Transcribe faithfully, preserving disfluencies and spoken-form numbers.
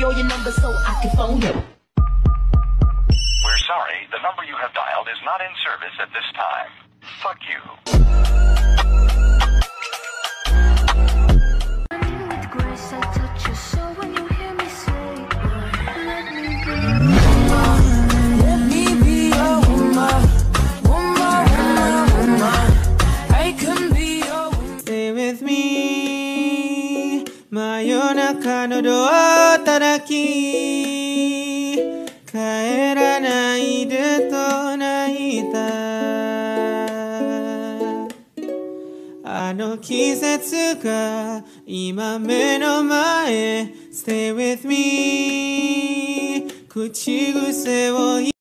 all your numbers so I can phone you. We're sorry, the number you have dialed is not in service at this time. Fuck you. Let me be your woman, woman, woman, woman. I can be your woman. Stay with me. 真夜中のドア叩き帰らないでと泣いたあの季節が今目の前 Stay with me 口癖を